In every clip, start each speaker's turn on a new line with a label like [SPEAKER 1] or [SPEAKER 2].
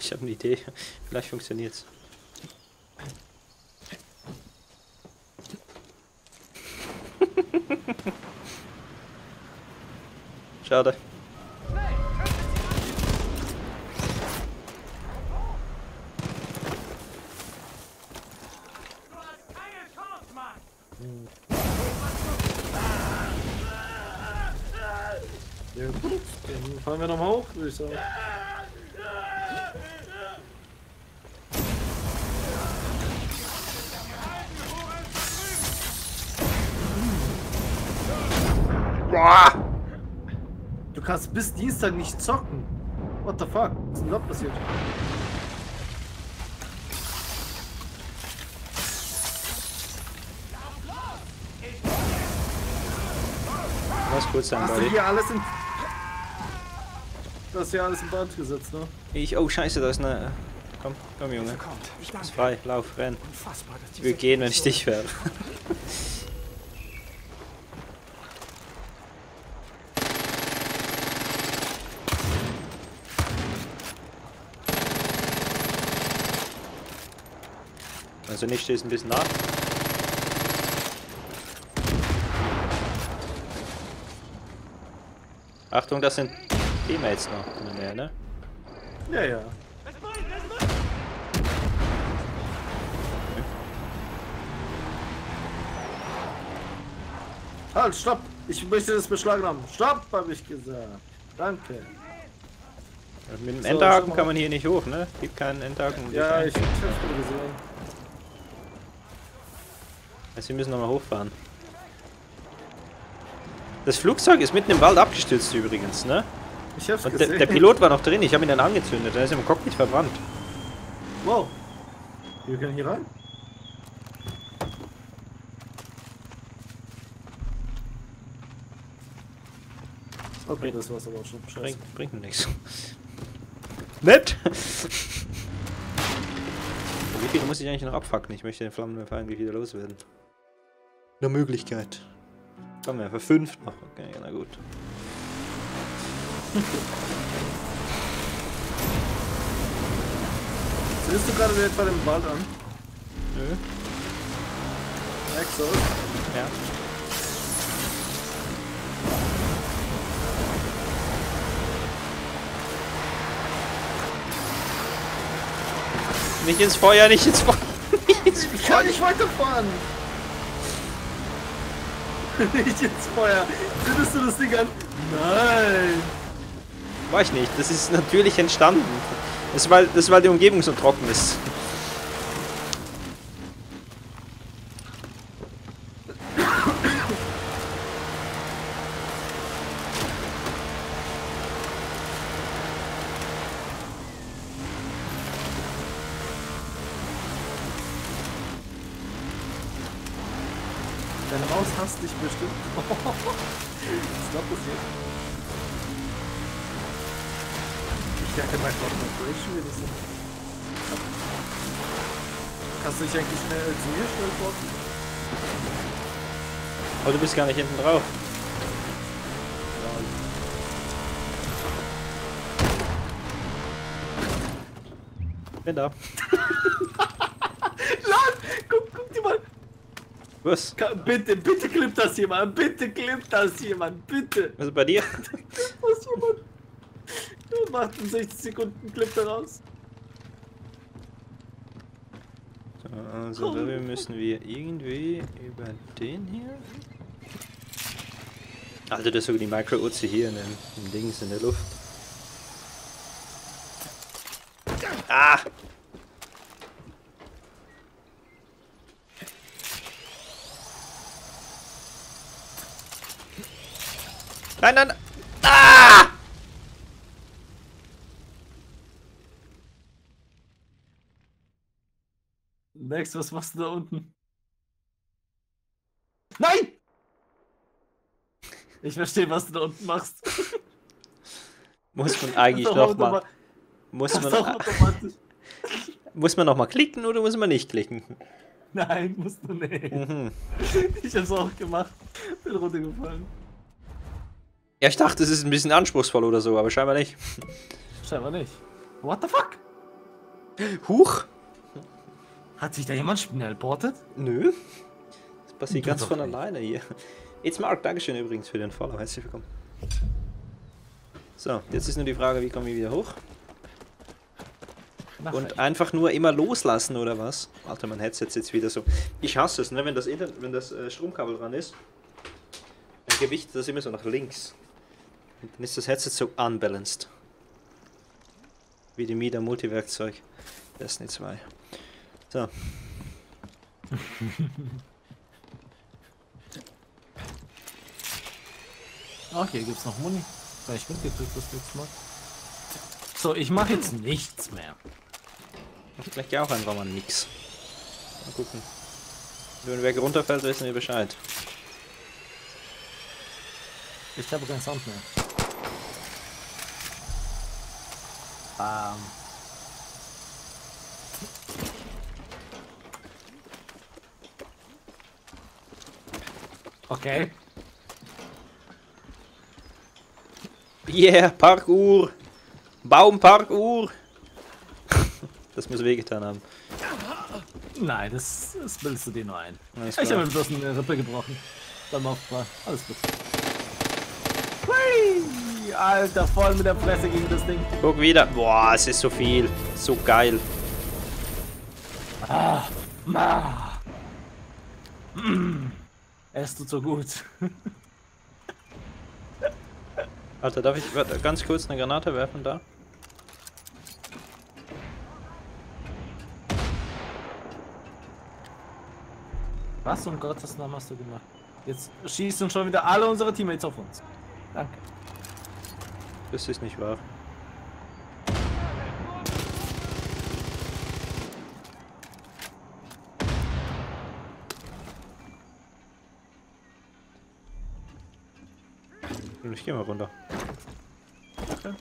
[SPEAKER 1] Ich habe eine Idee. Vielleicht funktioniert's. Schade.
[SPEAKER 2] Ja gut, dann fahren wir nochmal hoch, würde ich sagen.
[SPEAKER 1] Boah!
[SPEAKER 2] Du kannst bis Dienstag nicht zocken. What the fuck? Was ist denn da passiert?
[SPEAKER 1] Was kurz sein,
[SPEAKER 2] Hast du
[SPEAKER 1] Buddy.
[SPEAKER 2] hier alles in... Das ist ja alles in Brand gesetzt, ne?
[SPEAKER 1] Oh scheiße, da ist eine... Komm, komm Junge. Ist frei, lauf, renn. Ich will gehen, wenn ich dich werde. Also nicht stehst ein bisschen nach. Achtung, das sind Teammates noch in der Nähe, ne?
[SPEAKER 2] Ja, ja. Halt, stopp! Ich möchte das beschlagnahmen. Stopp, habe ich gesagt. Danke.
[SPEAKER 1] Mit dem
[SPEAKER 2] So,
[SPEAKER 1] Endhaken
[SPEAKER 2] schau mal.
[SPEAKER 1] kann man hier nicht hoch, ne? Gibt keinen Endhaken. um dich
[SPEAKER 2] Ja,
[SPEAKER 1] ein-
[SPEAKER 2] ich hab's gerade gesehen.
[SPEAKER 1] Also wir müssen nochmal hochfahren. Das Flugzeug ist mitten im Wald abgestürzt übrigens, ne?
[SPEAKER 2] Ich hab's
[SPEAKER 1] Und
[SPEAKER 2] gesehen.
[SPEAKER 1] der Pilot war noch drin, ich habe ihn dann angezündet, der ist im Cockpit verbrannt.
[SPEAKER 2] Wow. Wir können hier rein. Okay, das war's aber auch schon. Scheiße.
[SPEAKER 1] Bringt mir nichts. Nett! Wie viel muss ich eigentlich noch abfacken? Ich möchte den Flammenwerfer eigentlich wieder loswerden. Eine Möglichkeit. Flammenwerfer 5 noch. Okay, na gut.
[SPEAKER 2] Siehst du gerade etwa den Wald an?
[SPEAKER 1] Nö.
[SPEAKER 2] Exos?
[SPEAKER 1] Ja. Nicht ins Feuer, nicht ins Feuer. Nicht ins
[SPEAKER 2] Ich kann nicht weiterfahren! Nicht ins Feuer! Findest du das Ding an? Nein!
[SPEAKER 1] War ich nicht, das ist natürlich entstanden. Das ist, weil die Umgebung so trocken ist.
[SPEAKER 2] Deine Maus hasst dich bestimmt. Was ist da passiert? Ich dachte mal Operation wie das sind. Kannst du dich eigentlich schnell zu mir schnell porten?
[SPEAKER 1] Aber du bist gar nicht hinten drauf. Bin da.
[SPEAKER 2] Lad! Guck dir mal!
[SPEAKER 1] Was?
[SPEAKER 2] Bitte, bitte klippt das jemand! Bitte klippt das jemand! Bitte!
[SPEAKER 1] Was ist bei dir?
[SPEAKER 2] Was jemand? Macht in 60 Sekunden Clip daraus.
[SPEAKER 1] So, also wir müssen wir irgendwie über den hier. Alter, das ist sogar die Micro-Uzi hier in den Dings in der Luft. Ah! Nein, nein! Ah!
[SPEAKER 2] Max, was machst du da unten? Nein! Ich verstehe, was du da unten machst.
[SPEAKER 1] Muss man eigentlich
[SPEAKER 2] Das ist
[SPEAKER 1] noch
[SPEAKER 2] doch
[SPEAKER 1] mal... Muss
[SPEAKER 2] Das ist doch
[SPEAKER 1] man,
[SPEAKER 2] automatisch.
[SPEAKER 1] muss man noch mal klicken oder muss man nicht klicken?
[SPEAKER 2] Nein, musst du nicht.
[SPEAKER 1] Mhm.
[SPEAKER 2] Ich hab's auch gemacht. Bin runtergefallen.
[SPEAKER 1] Ja, ich dachte, es ist ein bisschen anspruchsvoll oder so, aber scheinbar nicht.
[SPEAKER 2] Scheinbar nicht. What the fuck?
[SPEAKER 1] Huch!
[SPEAKER 2] Hat sich da jemand schnell portet?
[SPEAKER 1] Nö. Das passiert
[SPEAKER 2] Du
[SPEAKER 1] ganz
[SPEAKER 2] doch
[SPEAKER 1] von
[SPEAKER 2] nicht.
[SPEAKER 1] alleine hier. It's Mark, Dankeschön übrigens für den Follow. Herzlich willkommen. So, jetzt ist nur die Frage, wie komme ich wieder hoch?
[SPEAKER 2] Nach
[SPEAKER 1] Und einfach nur immer loslassen, oder was? Alter, mein Headset jetzt wieder so. Ich hasse es, ne? Wenn das Stromkabel dran ist, dann gewichtet das immer so nach links. Und dann ist das Headset so unbalanced. Wie die Mida Multiwerkzeug. Destiny 2. So.
[SPEAKER 2] Okay, gibt's noch Muni? Hab ich mitgekriegt das letzte Mal. So, ich mache jetzt nichts mehr.
[SPEAKER 1] Vielleicht ja auch einfach mal nix. Mal gucken. Wenn der Berg runterfällt, wissen wir Bescheid.
[SPEAKER 2] Ich habe keinen Sound mehr. Okay.
[SPEAKER 1] Yeah, Parkuhr! Baumparkuhr! Das muss wehgetan haben.
[SPEAKER 2] Nein, das bildest du dir nur ein.
[SPEAKER 1] Alles
[SPEAKER 2] Ich
[SPEAKER 1] klar.
[SPEAKER 2] habe mir bloß eine Rippe gebrochen. Beim Aufprall. Alles gut. Hui! Alter, voll mit der Fresse gegen das Ding.
[SPEAKER 1] Guck wieder. Boah, es ist so viel. So geil.
[SPEAKER 2] Es tut so gut.
[SPEAKER 1] Alter, darf ich ganz kurz eine Granate werfen da?
[SPEAKER 2] Was um Gottes Namen hast du gemacht? Jetzt schießen schon wieder alle unsere Teammates auf uns. Danke.
[SPEAKER 1] Das ist nicht wahr. Ich geh mal runter.
[SPEAKER 2] Okay.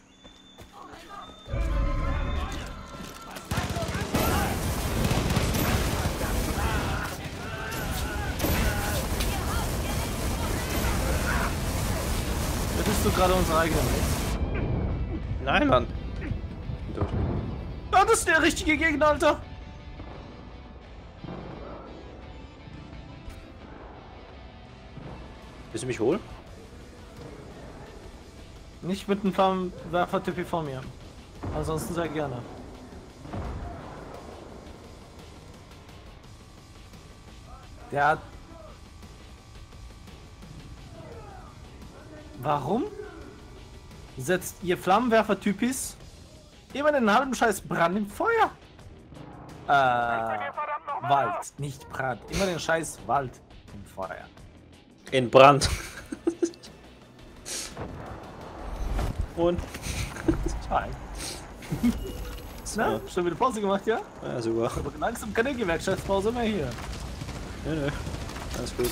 [SPEAKER 2] Hättest du gerade unsere eigene Mates?
[SPEAKER 1] Nein, Mann. Bin tot.
[SPEAKER 2] Ah, das ist der richtige Gegner, Alter!
[SPEAKER 1] Willst du mich holen?
[SPEAKER 2] Nicht mit einem Flammenwerfer-Typ vor mir. Ansonsten sehr gerne. Der hat... Warum setzt ihr Flammenwerfer-Typis immer den halben Scheiß Brand im Feuer? Wald, nicht Brand. Immer den Scheiß Wald im Feuer.
[SPEAKER 1] In Brand. Und?
[SPEAKER 2] Hi. Na, schon wieder Pause gemacht, ja?
[SPEAKER 1] Ja, super.
[SPEAKER 2] Aber langsam keine Gewerkschaftspause mehr hier.
[SPEAKER 1] Nö. Alles gut.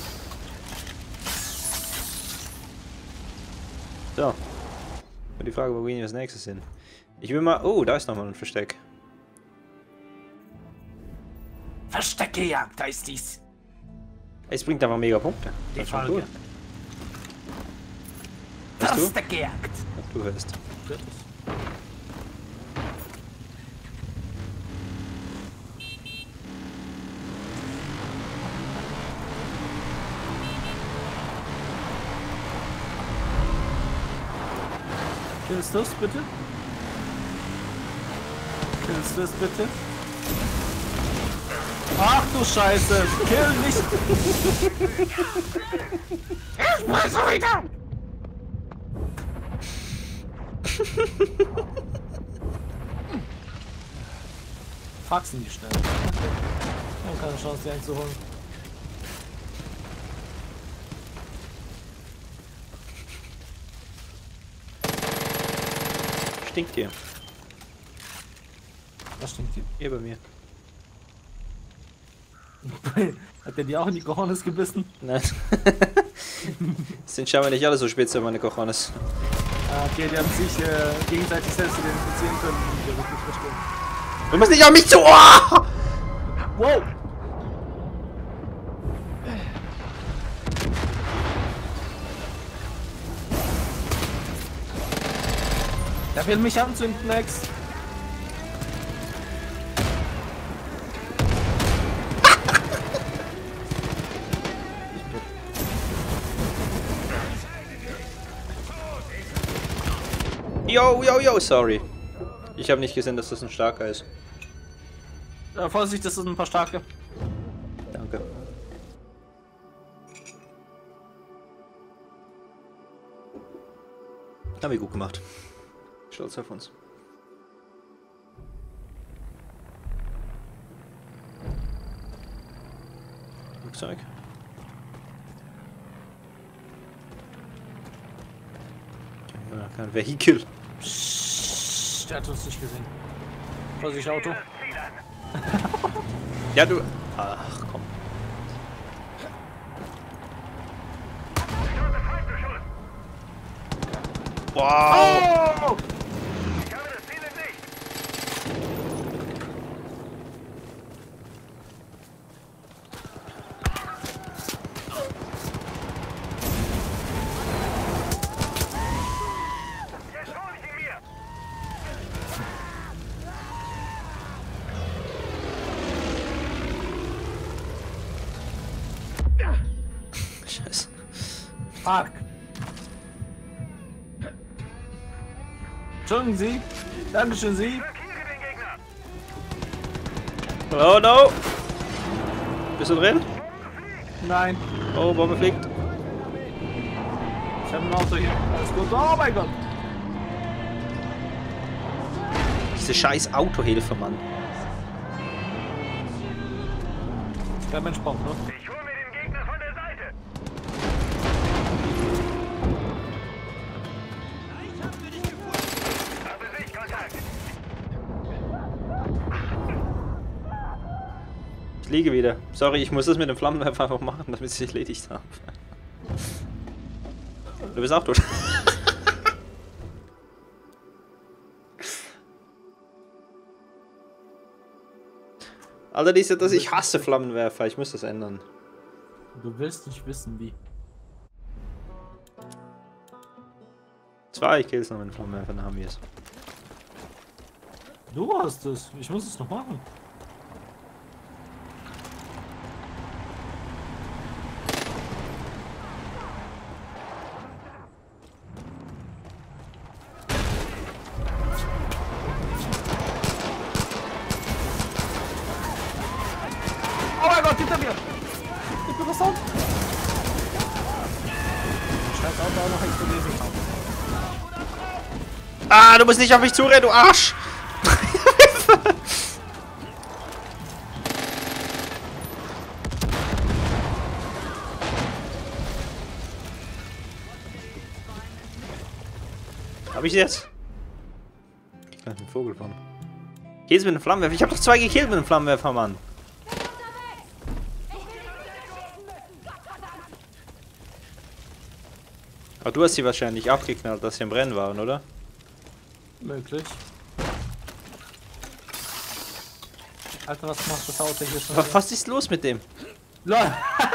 [SPEAKER 1] So. Und die Frage, wo wir als nächstes sind. Ich will mal... Oh, da ist nochmal ein Versteck.
[SPEAKER 2] Versteckejagd heißt dies.
[SPEAKER 1] Es bringt einfach mega Punkte.
[SPEAKER 2] Die
[SPEAKER 1] Das ist schon
[SPEAKER 2] Folge.
[SPEAKER 1] cool. Hast du?
[SPEAKER 2] Versteckejagd.
[SPEAKER 1] Ach, du hörst.
[SPEAKER 2] Killst du es bitte? Killst du es bitte? Ach du Scheiße! Kill nicht! Ich weiß wieder! Faxen die schnell. Wir haben keine Chance, die einzuholen.
[SPEAKER 1] Stinkt hier.
[SPEAKER 2] Was stinkt hier?
[SPEAKER 1] Hier bei mir.
[SPEAKER 2] Hat der die auch in die Cojones gebissen?
[SPEAKER 1] Nein. Sind scheinbar nicht alle so spitze, meine Cojones.
[SPEAKER 2] Okay, die haben sich gegenseitig selbst identifizieren können. Die wirklich verstehen.
[SPEAKER 1] Du musst nicht auf mich zu... Oh!
[SPEAKER 2] Wow! Der will mich anzünden, Max.
[SPEAKER 1] Yo, yo, yo, sorry. Ich habe nicht gesehen, dass das ein starker ist.
[SPEAKER 2] Vorsicht, das sind ein paar starke.
[SPEAKER 1] Danke. Haben wir gut gemacht. Stolz auf uns. Flugzeug. Ja, kein Vehikel.
[SPEAKER 2] Psst, der hat uns nicht gesehen. Vorsicht, Auto.
[SPEAKER 1] Ja, du. Ach, komm. Wow!
[SPEAKER 2] Oh!
[SPEAKER 3] Ich habe das Ziel in Sicht. Jetzt hol ich ihn mir.
[SPEAKER 1] Scheiße.
[SPEAKER 2] Fuck. Entschuldigen Sie. Dankeschön, Sie.
[SPEAKER 3] Markiere den Gegner.
[SPEAKER 1] Oh no! Bist du drin?
[SPEAKER 2] Nein.
[SPEAKER 1] Oh, Bombe fliegt.
[SPEAKER 2] Ich habe ein Auto hier. Alles gut. Oh mein Gott.
[SPEAKER 1] Diese scheiß Autohilfe, Mann.
[SPEAKER 2] Ich bleib entspannt, ne?
[SPEAKER 3] Ich hole mir den Gegner von der Seite. Habe Sichtkontakt.
[SPEAKER 1] Ich liege wieder. Sorry, ich muss das mit dem Flammenwerfer einfach machen, damit ich es erledigt habe. Du bist auch tot. Alter, ich hasse Flammenwerfer. Ich muss das ändern.
[SPEAKER 2] Du willst nicht wissen, wie.
[SPEAKER 1] 2 Kills noch mit dem Flammenwerfer, dann haben wir es.
[SPEAKER 2] Du hast es. Ich muss es noch machen. Oh mein Gott, hinter mir! Ich bin was auf! Scheiß Auto auch noch explodiert.
[SPEAKER 1] Ah, du musst nicht auf mich zurennen, du Arsch! Hab ich jetzt? Ich kann einen Vogel von. Geht's mit dem Flammenwerfer? Ich hab doch 2 gekillt mit dem Flammenwerfer, Mann. Aber du hast sie wahrscheinlich abgeknallt, dass sie im Rennen waren, oder?
[SPEAKER 2] Möglich. Alter, was macht das Auto hier schon?
[SPEAKER 1] Was ist los mit dem?
[SPEAKER 2] LOL!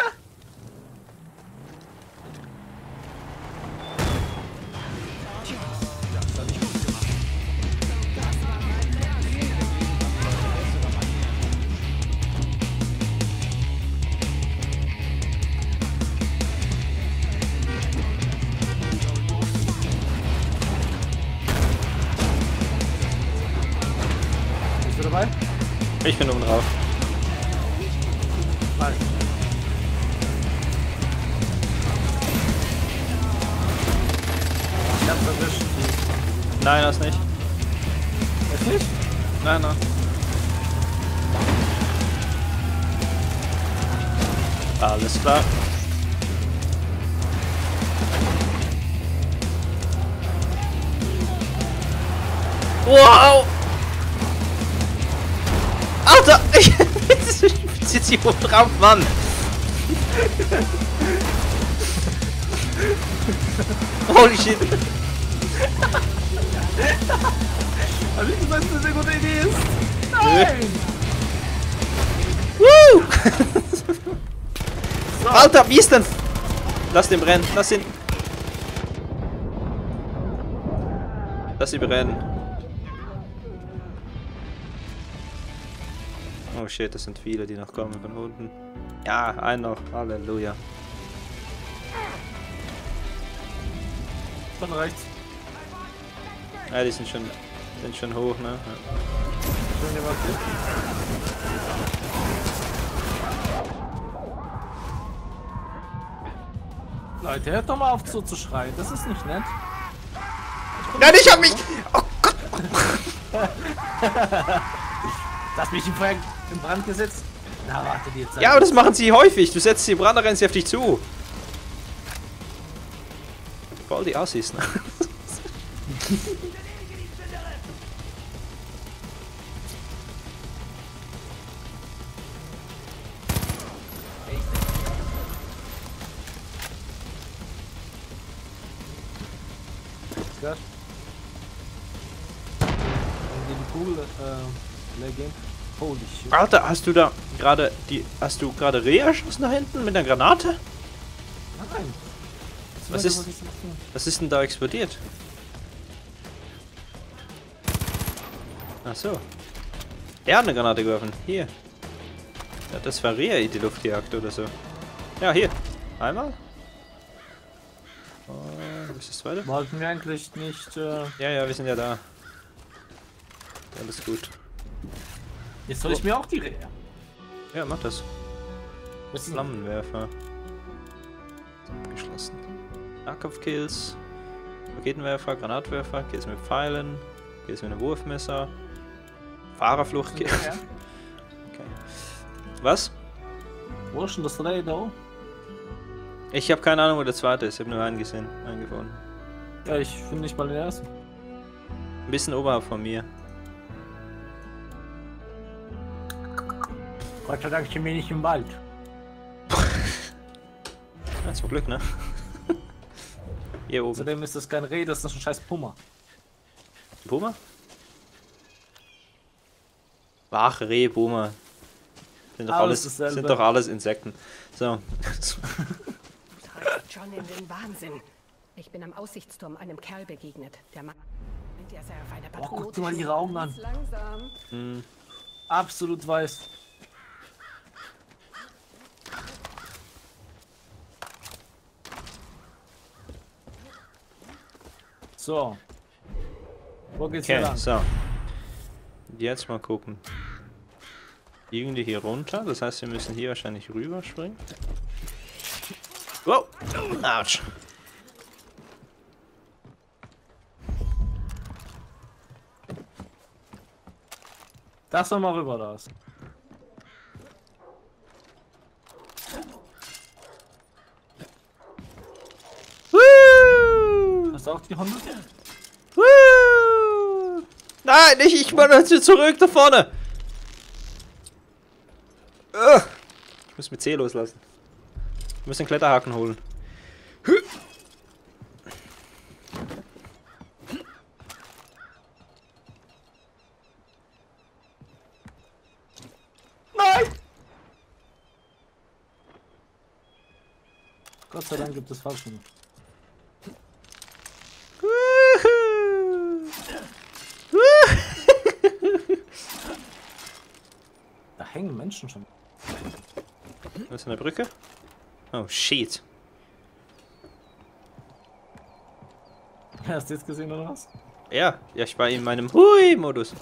[SPEAKER 2] Bist du dabei?
[SPEAKER 1] Ich bin oben drauf.
[SPEAKER 2] Nein. Ich hab's erwischt.
[SPEAKER 1] Nein, das nicht.
[SPEAKER 2] Echt nicht?
[SPEAKER 1] Nein, nein. Alles klar. Wow! Alter! Ich sitze hier oben drauf, Mann! Holy shit!
[SPEAKER 2] Hab ich gesagt, dass das eine gute Idee ist? Nein!
[SPEAKER 1] Woo!
[SPEAKER 2] So.
[SPEAKER 1] Alter, wie ist denn? Lass den brennen, lass ihn. Lass sie brennen. Oh shit, das sind viele, die noch kommen von unten. Ja, ein noch. Halleluja.
[SPEAKER 2] Von rechts.
[SPEAKER 1] Ja, die sind schon hoch, ne? Ja.
[SPEAKER 2] Schön evakuiert. Leute, hört doch mal auf so zu schreien. Das ist nicht nett.
[SPEAKER 1] Nein, ich hab mich... Oh Gott!
[SPEAKER 2] Das hat mich im Feuer in Brand gesetzt. Na, warte die jetzt.
[SPEAKER 1] Ja, aber das machen sie häufig. Du setzt sie in Brand, dann rennen sie auf dich zu. Voll die Assis, ne?
[SPEAKER 2] Gott. Die Kugel leer. Holy shit.
[SPEAKER 1] Alter, hast du gerade Reh erschossen da hinten mit einer Granate?
[SPEAKER 2] Nein.
[SPEAKER 1] Was ist denn da explodiert? Ach so. Er hat eine Granate geworfen. Hier. Ja, das war Reh, die Luftjagd oder so. Ja, hier. Einmal. Oh, ist das weiter?
[SPEAKER 2] Wollten wir eigentlich nicht.
[SPEAKER 1] Ja, wir sind ja da. Alles gut.
[SPEAKER 2] Jetzt soll ich mir auch die Rehe.
[SPEAKER 1] Ja, mach das.
[SPEAKER 2] Was ist
[SPEAKER 1] Flammenwerfer. Abgeschlossen. Nahkampfkills. Raketenwerfer, Granatwerfer, Kills mit Pfeilen, Kills mit einem Wurfmesser. Fahrerfluchtkill.
[SPEAKER 2] Ja.
[SPEAKER 1] Okay. Was?
[SPEAKER 2] Wo ist denn das Reh da?
[SPEAKER 1] Ich habe keine Ahnung, wo der zweite ist. Ich habe nur einen gesehen, einen gefunden.
[SPEAKER 2] Ja, ich finde nicht mal den ersten.
[SPEAKER 1] Ein bisschen oberhalb von mir.
[SPEAKER 2] Gott sei Dank sind wir nicht im Wald.
[SPEAKER 1] Ja, zum Glück, ne? Hier oben.
[SPEAKER 2] Außerdem ist das kein Reh, das ist ein scheiß Puma.
[SPEAKER 1] Puma? Ach, Reh, Puma. Sind doch alles Insekten. So.
[SPEAKER 4] Treibt John in den Wahnsinn. Ich bin am Aussichtsturm einem Kerl begegnet. Der Mann meint, er sei auf einer Patrouille.
[SPEAKER 2] guck dir mal ihre Augen an.
[SPEAKER 4] Langsam.
[SPEAKER 2] Absolut weiß. So. Wo geht's hier
[SPEAKER 1] Okay,
[SPEAKER 2] lang?
[SPEAKER 1] so. Jetzt mal gucken. Irgendwie hier runter, das heißt, wir müssen hier wahrscheinlich rüberspringen. Wow! Autsch!
[SPEAKER 2] Das soll mal rüber das.
[SPEAKER 1] Woo!
[SPEAKER 2] Hast du auch die Hunde?
[SPEAKER 1] Woo! Nein, nicht, ich wollte zurück da vorne! Ich muss mit C loslassen. Ich muss den Kletterhaken holen.
[SPEAKER 2] Nein! Gott sei Dank gibt es Falschen. Da hängen Menschen schon.
[SPEAKER 1] Was ist eine Brücke? Oh, shit.
[SPEAKER 2] Hast du jetzt gesehen oder was?
[SPEAKER 1] Ja, ich war in meinem Hui-Modus.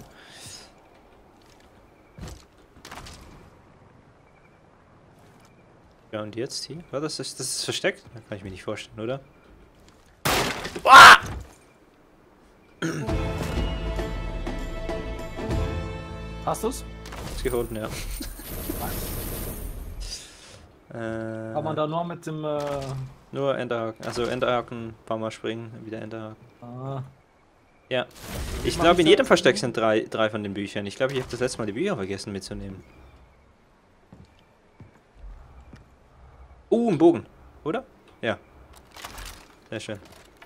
[SPEAKER 1] Ja, und jetzt hier? War das ist versteckt? Das kann ich mir nicht vorstellen, oder? Ah!
[SPEAKER 2] Hast du's?
[SPEAKER 1] Ist gefunden, ja.
[SPEAKER 2] Kann man da nur mit dem
[SPEAKER 1] Nur Enterhaken. Also Enterhaken, ein paar Mal springen, wieder Enterhaken. Ja. Ich glaube, in jedem Versteck sind drei von den Büchern. Ich glaube, ich habe das letzte Mal die Bücher vergessen mitzunehmen. Ein Bogen, oder? Ja. Sehr schön.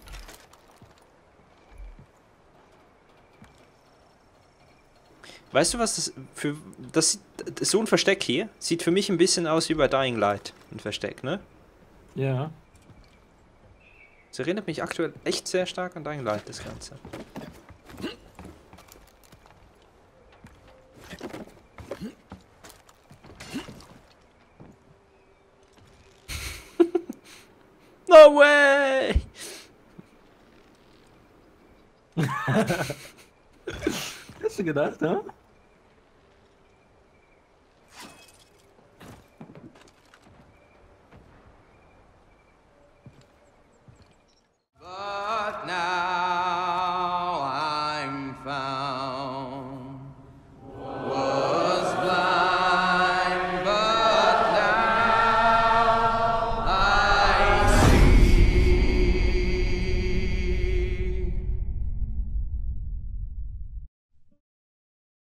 [SPEAKER 1] Weißt du, was das für... so ein Versteck hier sieht für mich ein bisschen aus wie bei Dying Light. Ein Versteck, ne?
[SPEAKER 2] Ja.
[SPEAKER 1] Es erinnert mich aktuell echt sehr stark an Dying Light, das Ganze. No way!
[SPEAKER 2] Hast du gedacht, ne?